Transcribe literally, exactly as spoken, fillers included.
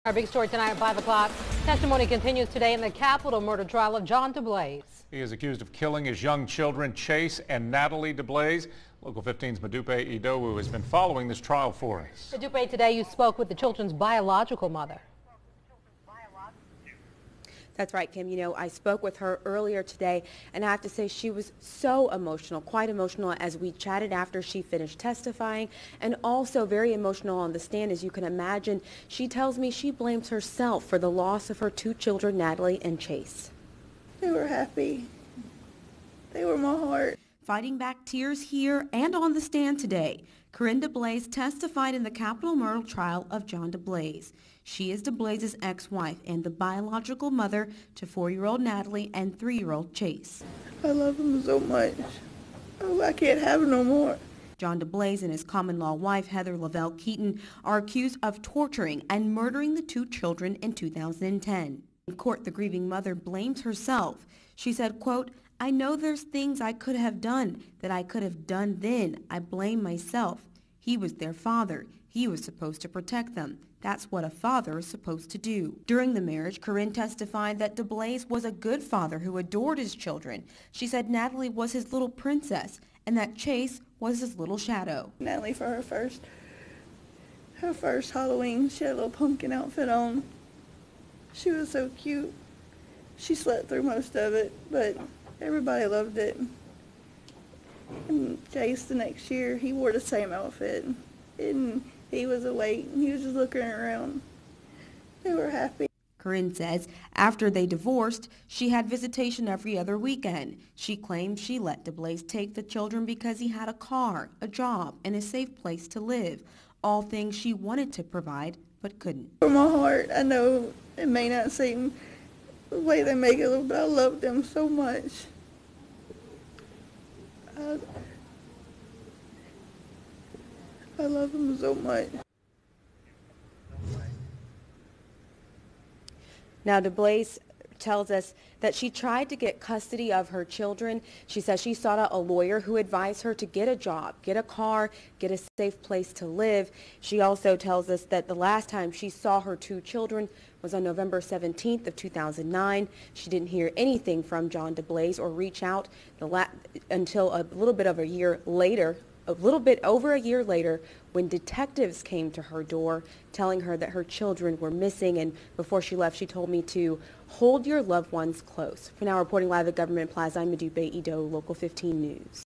Our big story tonight at five o'clock. Testimony continues today in the capital murder trial of John DeBlase. He is accused of killing his young children, Chase and Natalie DeBlase. Local fifteen's Madupe Idowu has been following this trial for us. Madupe, today you spoke with the children's biological mother. That's right, Kim. You know, I spoke with her earlier today, and I have to say she was so emotional, quite emotional as we chatted after she finished testifying, and also very emotional on the stand, as you can imagine. She tells me she blames herself for the loss of her two children, Natalie and Chase. They were happy. They were my heart. Fighting back tears here and on the stand today, Corrine DeBlase testified in the capital murder trial of John DeBlase. She is DeBlase's ex-wife and the biological mother to four-year-old Natalie and three-year-old Chase. I love them so much. Oh, I can't have no more. John DeBlase and his common-law wife, Heather Lavelle Keaton, are accused of torturing and murdering the two children in two thousand ten. In court, the grieving mother blames herself. She said, quote, "I know there's things I could have done that I could have done then. I blame myself. He was their father. He was supposed to protect them. That's what a father is supposed to do." During the marriage, Corrine testified that DeBlase was a good father who adored his children. She said Natalie was his little princess and that Chase was his little shadow. Natalie, for her first, her first Halloween, she had a little pumpkin outfit on. She was so cute. She slept through most of it, but everybody loved it. And Chase, the next year, he wore the same outfit. And he was awake. He was just looking around. They were happy. Corrine says after they divorced, she had visitation every other weekend. She claims she let DeBlase take the children because he had a car, a job, and a safe place to live. All things she wanted to provide, but couldn't. For my heart, I know it may not seem the way they make it look, but I love them so much. I, I love them so much. Now, DeBlase tells us that she tried to get custody of her children. She says she sought out a lawyer who advised her to get a job, get a car, get a safe place to live. She also tells us that the last time she saw her two children was on November seventeenth of two thousand nine. She didn't hear anything from John DeBlase or reach out the la until a little bit of a year later, a little bit over a year later, when detectives came to her door telling her that her children were missing. And before she left, she told me to hold your loved ones close. For now, reporting live at Government Plaza, I'm Madupe Idowu, Local fifteen News.